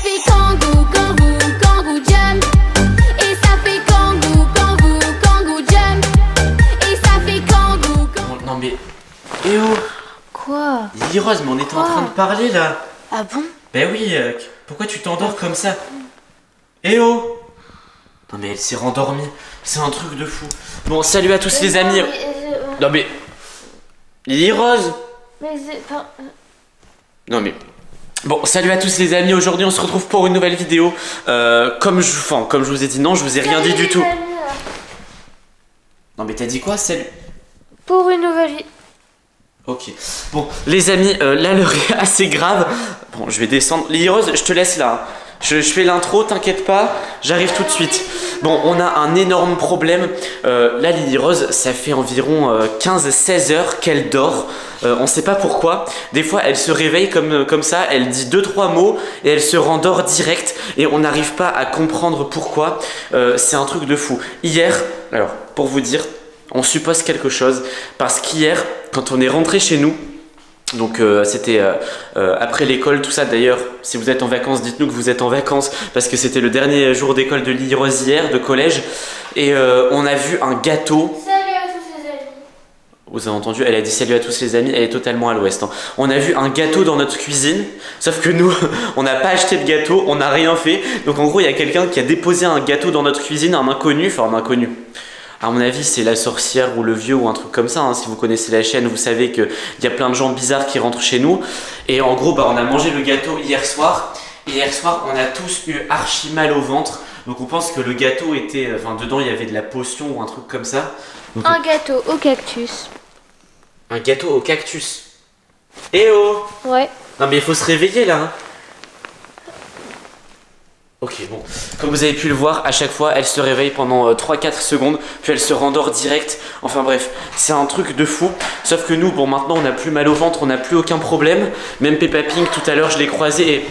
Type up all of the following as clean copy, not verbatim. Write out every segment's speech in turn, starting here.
fait kangou jump. Et ça fait kangou jump. Et ça fait kangou. Non mais... Eh oh! Quoi? Lily Rose, mais on était en train de parler là. Ah bon? Ben oui, pourquoi tu t'endors comme ça? Eh oh! Non mais elle s'est rendormie, c'est un truc de fou. Bon, salut à tous les amis. Non mais... Lily Rose! Mais c'est pas... Non mais... Bon, salut à tous les amis, aujourd'hui on se retrouve pour une nouvelle vidéo. Comme je vous ai dit, non, je vous ai rien dit du tout. Non mais t'as dit quoi, salut? Pour une nouvelle vidéo. Ok, bon les amis, là l'heure est assez grave. Bon, je vais descendre. Lily Rose, je te laisse là. Je fais l'intro, t'inquiète pas, j'arrive tout de suite. Bon, on a un énorme problème. Là, Lily Rose, ça fait environ 15-16 heures qu'elle dort. On sait pas pourquoi. Des fois, elle se réveille comme ça, elle dit 2-3 mots et elle se rendort direct. Et on n'arrive pas à comprendre pourquoi. C'est un truc de fou. Hier, alors, pour vous dire, on suppose quelque chose. Parce qu'hier, quand on est rentré chez nous, donc c'était après l'école, tout ça. D'ailleurs, si vous êtes en vacances, dites-nous que vous êtes en vacances parce que c'était le dernier jour d'école de Lily Rose hier, de collège. Et on a vu un gâteau. Salut à tous les amis. Vous avez entendu, elle a dit salut à tous les amis, elle est totalement à l'ouest. Hein. On a vu un gâteau dans notre cuisine, sauf que nous, on n'a pas acheté de gâteau, on n'a rien fait. Donc en gros, il y a quelqu'un qui a déposé un gâteau dans notre cuisine, un inconnu, enfin un inconnu. À mon avis, c'est la sorcière ou le vieux ou un truc comme ça. Hein. Si vous connaissez la chaîne, vous savez qu'il y a plein de gens bizarres qui rentrent chez nous. Et en gros, on a mangé le gâteau hier soir. Et hier soir, on a tous eu archi mal au ventre. Donc on pense que le gâteau était... Enfin, dedans, il y avait de la potion ou un truc comme ça. Donc, Un gâteau au cactus. un gâteau au cactus. Eh oh! Ouais. Non mais il faut se réveiller là. Hein. Ok, bon, comme vous avez pu le voir, à chaque fois, elle se réveille pendant 3-4 secondes, puis elle se rendort direct. Enfin bref, c'est un truc de fou. Sauf que nous, bon, maintenant, on n'a plus mal au ventre, on n'a plus aucun problème. Même Peppa Pig, tout à l'heure, je l'ai croisée et...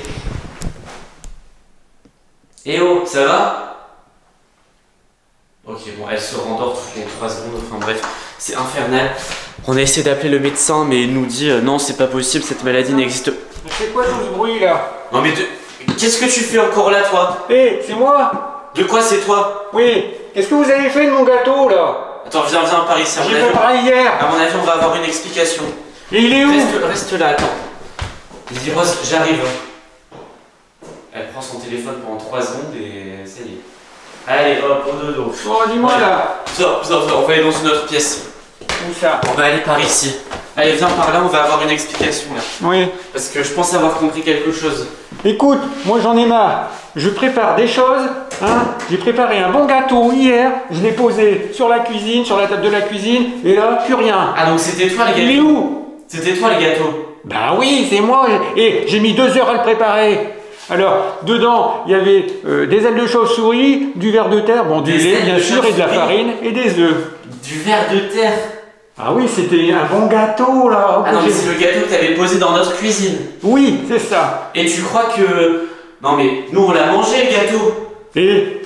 Eh oh, ça va? Ok, bon, elle se rendort toutes les 3 secondes, enfin bref, c'est infernal. On a essayé d'appeler le médecin, mais il nous dit non, c'est pas possible, cette maladie n'existe pas. C'est quoi tout ce bruit là? Non mais qu'est-ce que tu fais encore là, toi? Hé, c'est moi? De quoi c'est toi? Oui, qu'est-ce que vous avez fait de mon gâteau là? Attends, viens par ici. J'ai préparé hier. À mon avis, on va avoir une explication. Et il est où? Reste là, attends. Lily Rose, j'arrive. Elle prend son téléphone pendant 3 secondes et ça y est. Allez, hop, au dodo. Oh, dis-moi là. Sors, on va aller dans une autre pièce. Où ça? On va aller par ici. Allez, viens par là, on va avoir une explication là. Oui. Parce que je pense avoir compris quelque chose. Écoute, moi j'en ai marre. Je prépare des choses. Hein. J'ai préparé un bon gâteau hier. Je l'ai posé sur la cuisine, sur la table de la cuisine. Et là, plus rien. Ah, donc c'était toi les gâteaux? Il est où? C'était toi les gâteaux? Ben oui, c'est moi. Et j'ai mis 2 heures à le préparer. Alors, dedans, il y avait des ailes de chauve-souris, du verre de terre, bon, du lait, bien sûr, et de la farine, et des œufs. Du verre de terre? Ah oui, c'était un bon gâteau, là. Ah non, mais c'est le gâteau que tu avais posé dans notre cuisine. Oui, c'est ça. Et tu crois que... Non mais, nous on l'a mangé le gâteau. Et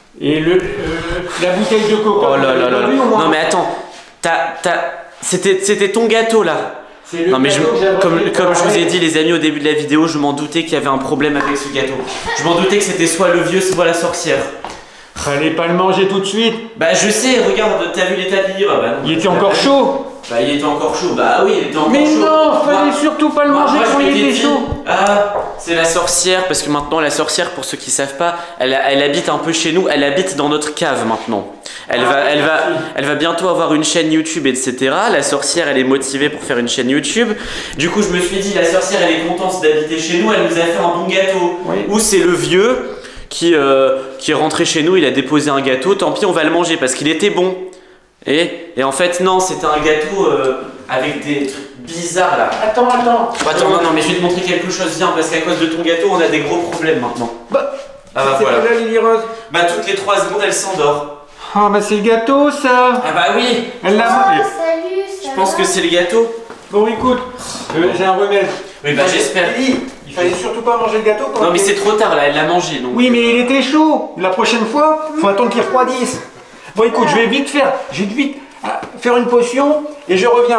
la bouteille de coca. Oh là là là là. Non mais attends, c'était ton gâteau là. Non mais comme je vous ai dit les amis au début de la vidéo, je m'en doutais qu'il y avait un problème avec ce gâteau. Je m'en doutais que c'était soit le vieux, soit la sorcière. Fallait pas le manger tout de suite. Bah je sais, regarde, t'as vu l'état de Lily? Bah non. Il était encore chaud. Bah il était encore chaud, bah oui il était encore chaud. Mais non, fallait surtout pas le manger quand il était chaud. Ah, c'est la sorcière, parce que maintenant la sorcière, pour ceux qui savent pas, elle habite un peu chez nous, elle habite dans notre cave maintenant. Elle va bientôt avoir une chaîne YouTube, etc. La sorcière, elle est motivée pour faire une chaîne YouTube. Du coup, je me suis dit, la sorcière, elle est contente d'habiter chez nous, elle nous a fait un bon gâteau. Oui. Ou c'est le vieux qui est rentré chez nous, il a déposé un gâteau, tant pis, on va le manger parce qu'il était bon. Et en fait, non, c'était un gâteau avec des trucs bizarres là. Attends. Attends, non, mais je vais te montrer quelque chose, viens, parce qu'à cause de ton gâteau, on a des gros problèmes maintenant. Bah, ah bah c'est voilà. là, Lily Rose. Bah toutes les 3 secondes, elle s'endort. Ah bah c'est le gâteau ça. Ah bah oui. Elle l'a Oh, mangé. salut, ça Je pense va? que c'est le gâteau. Bon écoute, j'ai un remède. Oui bah j'espère. Lily, il fallait surtout pas manger le gâteau pendant Non mais c'est trop tard là, elle l'a mangé donc. Oui, mais il était chaud. La prochaine fois, faut attendre qu'il refroidisse. Bon, écoute, je vais vite faire une potion et je reviens.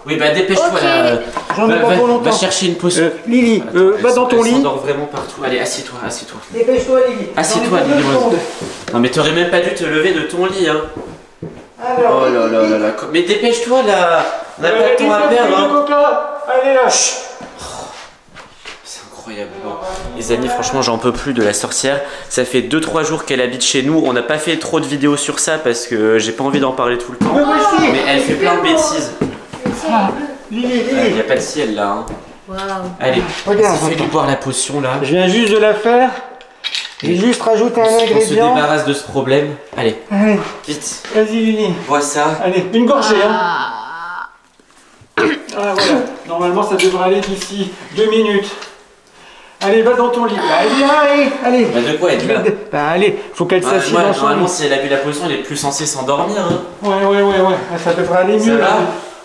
Oui, bah dépêche-toi Ok. là. J'en ai pas pour longtemps. Va chercher une potion. Lily, Attends, va dans ton elle lit. s'endort vraiment partout. Allez, assieds-toi, assieds-toi. Dépêche-toi, Lily. Assieds-toi, J'en ai pas Lily deux Rose. secondes. Non, mais t'aurais même pas dû te lever de ton lit, hein. Alors, Oh là là là là. Mais dépêche-toi là. On n'a pas de temps à perdre, hein. Coca. Allez là. C'est incroyable. Bon. Les amis, franchement, j'en peux plus de la sorcière. Ça fait 2-3 jours qu'elle habite chez nous. On n'a pas fait trop de vidéos sur ça parce que j'ai pas envie d'en parler tout le temps. Me voici. Mais elle fait plein de bêtises. Lily, Il Lily. n'y a pas de ciel là. Hein. Waouh. Allez, Regarde. fais-lui boire la potion là. Je viens juste de la faire. J'ai juste rajouté un On se ingrédient. débarrasse de ce problème. Allez, Allez, vite, vas-y, Lily. bois ça. Allez, une gorgée, hein. Ah, voilà. Normalement, ça devrait aller d'ici 2 minutes. Allez, va dans ton lit. Allez, allez. Bah de quoi être là? Bah, allez, faut qu'elle s'assied dans son Normalement, lit. si elle a bu la potion, elle est plus censée s'endormir. Hein. Ouais. Ah, ça devrait aller Ça mieux. va?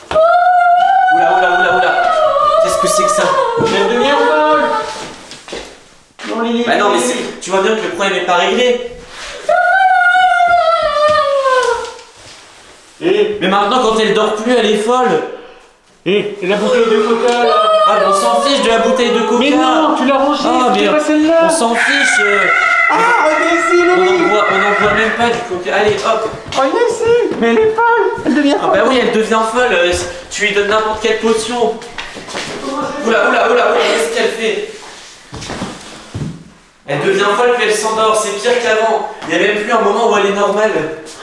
Oula. Qu'est-ce que c'est que ça? Elle devient folle. Non, Lily. Bah non, mais Lily. tu vois bien que le problème n'est pas réglé. Et Mais maintenant, quand elle dort plus, elle est folle. la bouteille de coca, là. Ah, mais on s'en fiche de la bouteille de coca. Mais non, tu l'as rangée, Ah, c'était mais pas celle-là. on s'en fiche. Ah, regarde-y, On Lily. n'en boit même pas du coca. Allez, hop. Regarde-y. Mais elle est folle. Elle devient Ah folle. bah oui, elle devient folle. Tu lui donnes n'importe quelle potion. Oula, qu'est-ce qu'elle fait? Elle devient folle puis elle s'endort. C'est pire qu'avant. Il n'y a même plus un moment où elle est normale.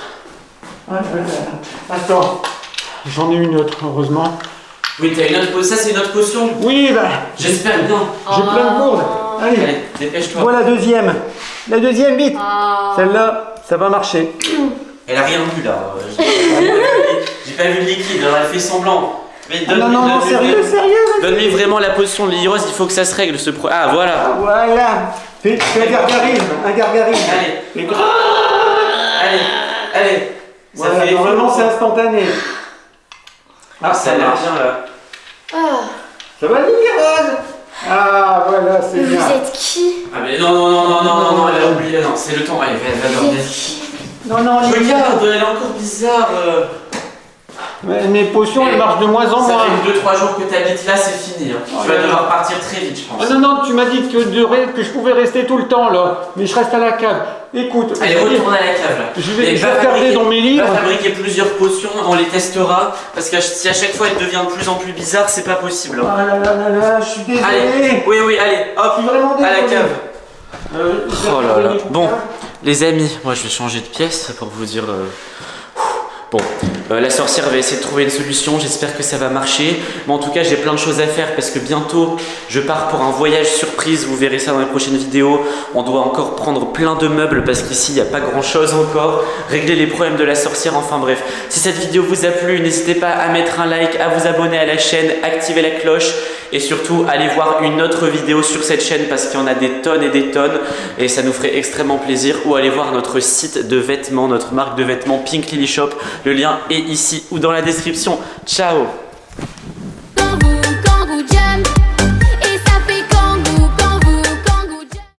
Attends, j'en ai une autre, heureusement. Oui, t'as une autre potion. Ça, c'est une autre potion. Oui, bah, J'espère bien. j'ai plein de gourdes. Allez, Allez, dépêche-toi. voilà la deuxième. La deuxième, vite. Ah. Celle-là, ça va marcher. Elle a rien bu là. J'ai pas vu le liquide. Alors elle fait semblant. Mais Ah, non, sérieux. Donne-lui vraiment la potion de Lily Rose. Il faut que ça se règle ce problème. Ah voilà. Ah, voilà. Fais un gargarisme. Allez. Et Allez. Ça voilà, fait normalement, c'est instantané. Ah, ça a l'air bien là. Ah. Ça va, Lily Rose? Ah, voilà, c'est Mais bien. vous êtes qui? Ah mais non, elle a oublié. Non, c'est le temps. Allez, va Vous dormir. êtes qui? Non, Lily. Regarde, elle est encore bizarre. Mes potions, elles marchent de moins en Ça moins. fait 2-3 jours que t'habites là, c'est fini. Hein. Tu vas devoir partir très vite, je pense. Ah non, tu m'as dit que je pouvais rester tout le temps là, mais je reste à la cave. Écoute, Allez, retourne à la cave là. Je vais Et va regarder fabriquer- dans mes livres. Va fabriquer plusieurs potions, on les testera. Parce que si à chaque fois elle devient de plus en plus bizarre, c'est pas possible. Hein. Ah là, je suis désolé. Allez, oui, allez, hop, Je suis vraiment à la désolé. cave. Oh là là. Bon, Hein. les amis, moi je vais changer de pièce pour vous dire. Bon, la sorcière va essayer de trouver une solution, j'espère que ça va marcher. Mais en tout cas, j'ai plein de choses à faire parce que bientôt, je pars pour un voyage surprise. Vous verrez ça dans les prochaines vidéos. On doit encore prendre plein de meubles parce qu'ici, il n'y a pas grand chose encore. Régler les problèmes de la sorcière, enfin bref. Si cette vidéo vous a plu, n'hésitez pas à mettre un like, à vous abonner à la chaîne, activer la cloche. Et surtout, allez voir une autre vidéo sur cette chaîne parce qu'il y en a des tonnes et des tonnes. Et ça nous ferait extrêmement plaisir. Ou allez voir notre site de vêtements, notre marque de vêtements Pink Lily Shop. Le lien est ici ou dans la description. Ciao!